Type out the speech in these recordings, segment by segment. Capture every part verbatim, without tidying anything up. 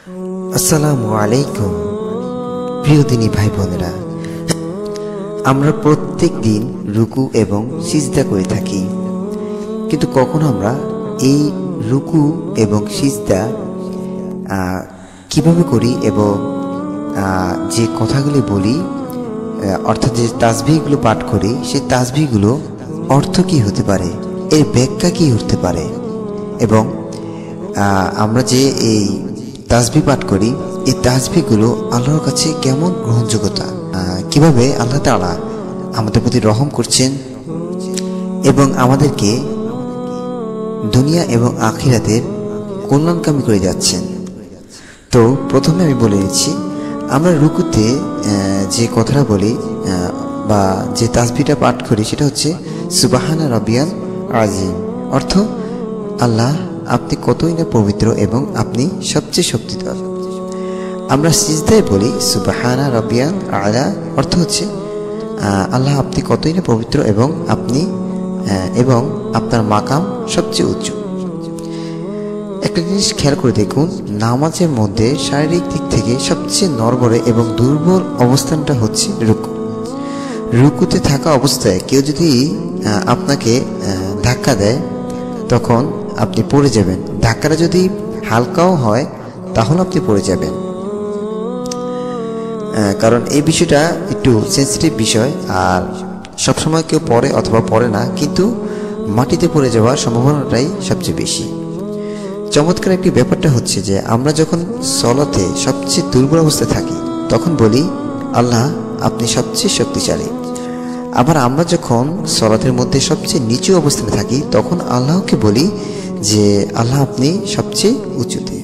আসসালামু আলাইকুম প্রিয় দিনী ভাই বোনেরা, আমরা প্রত্যেক দিন রুকু এবং সিজদা করে থাকি, কিন্তু কখনো আমরা এই রুকু এবং সিজদা কিভাবে করি এবং যে কথাগুলি বলি অর্থাৎ যে তাসবিহগুলো পাঠ করি সেই তাসবিহগুলো অর্থ কী হতে পারে, এর ব্যাখ্যা কী হতে পারে, এবং আমরা যে এই তাসবিহ পাঠ করি এই তাসবিহগুলো আল্লাহর কাছে কেমন গ্রহণযোগ্যতা, কিভাবে আল্লাহ তাআলা আমাদের প্রতি রহম করছেন এবং আমাদেরকে দুনিয়া এবং আখিরাতের কল্যাণকামী করে যাচ্ছেন। তো প্রথমে আমি বলে নিচ্ছি, আমরা রুকুতে যে কথাটা বলি বা যে তাসবিহটা পাঠ করি সেটা হচ্ছে সুবহানা রাব্বিয়াল আযীম, অর্থ আল্লাহ আপনি কতই না পবিত্র এবং আপনি সবচেয়ে শক্তিধর। আমরা সিজদায় বলি সুবহানা রাব্বিয়াল আ'লা, অর্থ হচ্ছে আল্লাহ আপনি কতই না পবিত্র এবং আপনি এবং আপনার মাকাম সবচেয়ে উচ্চ। একটা জিনিস খেয়াল করে দেখুন, নামাজের মধ্যে শারীরিক দিক থেকে সবচেয়ে নড়বড়ে এবং দুর্বল অবস্থানটা হচ্ছে রুকু। রুকুতে থাকা অবস্থায় কেউ যদি আপনাকে ধাক্কা দেয় তখন আপনি পড়ে যাবেন। ধাক্কাটা যদি হালকাও হয় তাহলে আপনি পড়ে যাবেন, কারণ এই বিষয়টা একটু সেন্সিটিভ বিষয়। আর সবসময় কেউ পড়ে অথবা পড়ে না, কিন্তু মাটিতে পড়ে যাওয়ার সম্ভাবনাটাই সবচেয়ে বেশি। চমৎকার একটি ব্যাপারটা হচ্ছে যে আমরা যখন সলাতে সবচেয়ে দুর্বল অবস্থায় থাকি তখন বলি আল্লাহ আপনি সবচেয়ে শক্তিশালী। আবার আমরা যখন সলাতের মধ্যে সবচেয়ে নিচু অবস্থানে থাকি তখন আল্লাহকে বলি যে আল্লাহ আপনি সবচেয়ে উঁচুতে।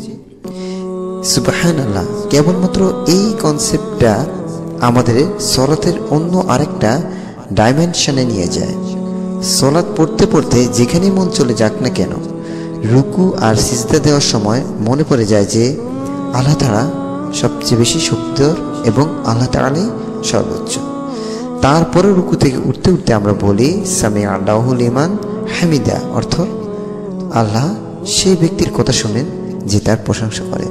সুবহানাল্লাহ, কেবলমাত্র এই কনসেপ্টটা আমাদের সলাতের অন্য আরেকটা ডাইমেনশনে নিয়ে যায়। সলাত পড়তে পড়তে যেখানে মন চলে যাক না কেন, রুকু আর সিজদা দেওয়ার সময় মনে পড়ে যায় যে আল্লাহ তাআলা সবচেয়ে বেশি শক্তিধর এবং আল্লাহ তাআলাই সর্বোচ্চ। তারপরে রুকু থেকে উঠতে উঠতে আমরা বলি সামি আল্লাহু লিমান হামিদা, অর্থ আল্লাহ সেই ব্যক্তির কথা শোনেন যে তার প্রশংসা করে।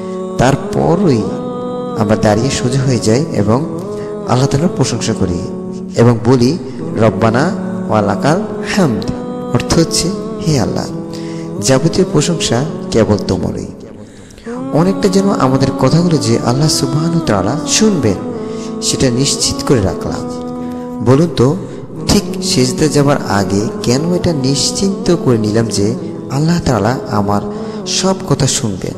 তারপরই আমরা দাঁড়িয়ে সোজা হয়ে যাই এবং আল্লাহ তাআলার প্রশংসা করি এবং বলি রব্বানা ওয়া লাকাল হামদ, অর্থ হচ্ছে হে আল্লাহ যাবতীয় প্রশংসা কেবল তোমারই। অনেকটা যেন আমাদের কথাগুলো যে আল্লাহ সুবহানাহু তাআলা শুনবেন সেটা নিশ্চিত করে রাখলাম। বলুন তো, ঠিক সিজদা যাবার আগে কেন এটা নিশ্চিন্ত করে নিলাম যে আল্লাহ তাআলা আমার সব কথা শুনবেন?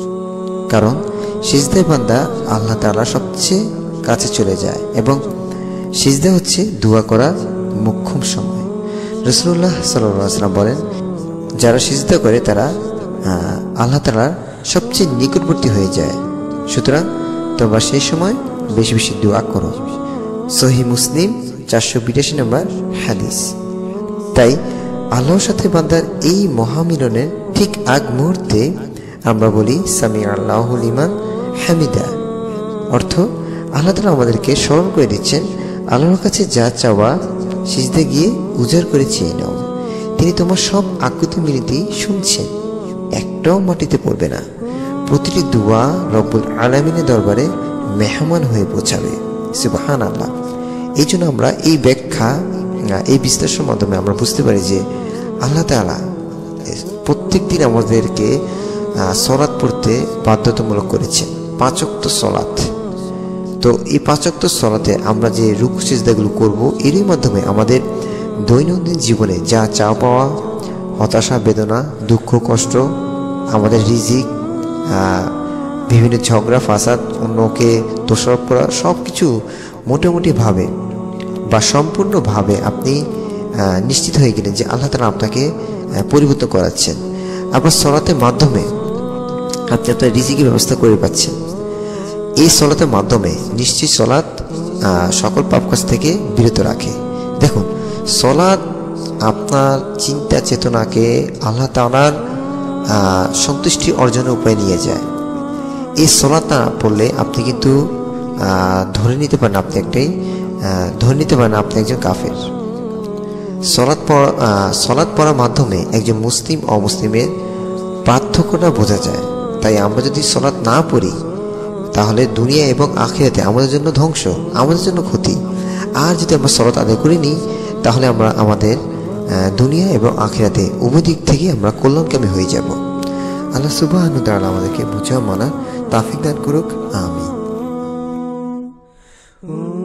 কারণ সিজদায় বান্দা আল্লাহ তাআলা সবচেয়ে কাছে চলে যায় এবং সিজদা হচ্ছে দোয়া করার মোক্ষম সময়। রাসূলুল্লাহ সাল্লাল্লাহু আলাইহি ওয়াসাল্লাম বলেন, যারা সিজদা করে তারা আল্লাহ তাআলার সবচেয়ে নিকটবর্তী হয়ে যায়। সুতরাং তোমরা সেই সময় বেশি বেশি দোয়া করো। সহিহ মুসলিম চারশো বিরাশি নম্বর হাদিস। তাই আল্লাহর সাথে বান্দার এই মহামিলনের ঠিক আগ মুহূর্তে আমরা বলি সামি আল্লাহু লিমান হামিদা, অর্থ আল্লাহ তাআলা আমাদেরকে স্মরণ করে দিচ্ছেন আল্লাহর কাছে যা চাওয়া সিজদা গিয়ে উজাড় করে চেয়ে নাও, তিনি তোমার সব আকুতি মিনতি শুনছেন, একটাও মাটিতে পড়বে না। প্রতিটি দোয়া রব্বুল আলামিনের দরবারে মেহমান হয়ে পৌঁছাবে। সুবহানাল্লাহ। এই জন্য আমরা এই ব্যাখ্যা এই বিশ্লেষণের মাধ্যমে আমরা বুঝতে পারি যে আল্লাহ তাআলা প্রত্যেক দিন আমাদেরকে সলাত পড়তে বাধ্যতামূলক করেছেন, পাঁচ ওয়াক্ত সলাত। তো এই পাঁচ ওয়াক্ত সলাতে আমরা যে রুকু সিজদাগুলো করব এরই মাধ্যমে আমাদের দৈনন্দিন জীবনে যা চাওয়া পাওয়া, হতাশা বেদনা দুঃখ কষ্ট, আমাদের রিজিক, বিভিন্ন ঝগড়া ফাসাদ, অন্যকে দোষারোপ করা, সব কিছু মোটামুটিভাবে বা সম্পূর্ণভাবে আপনি নিশ্চিত হয়ে গেলেন যে আল্লাহ তাআলা আপনাকে পরিবর্তন করাচ্ছেন। আপনার সলাতের মাধ্যমে আপনি আপনার রিজিকের ব্যবস্থা করে পাচ্ছেন। এই সলাতের মাধ্যমে নিশ্চিত সলাত সকল পাপ কাজ থেকে বিরত রাখে। দেখুন, সলাত আপনার চিন্তা চেতনাকে আল্লাহ তাআলার সন্তুষ্টি অর্জনের উপায় নিয়ে যায়। এই সলাত না পড়লে আপনি কিন্তু ধরে নিতে পারেন আপনি একটাই ধরে নিতে পারেন আপনি একজন কাফের। সলাত পড়া সলাত পড়ার মাধ্যমে একজন মুসলিম অমুসলিমের পার্থক্যটা বোঝা যায়। তাই আমরা যদি সলাৎ না পড়ি তাহলে দুনিয়া এবং আখিরাতে আমাদের জন্য ধ্বংস, আমাদের জন্য ক্ষতি। আর যদি আমরা সলাৎ আদায় করে নিই তাহলে আমরা আমাদের দুনিয়া এবং আখিরাতে উভয় দিক থেকে আমরা কল্যাণকামী হয়ে যাব। আল্লাহ সুবহানাহু ওয়া তাআলা আমাদেরকে বুঝা মানা তৌফিক দান করুক। আমিন।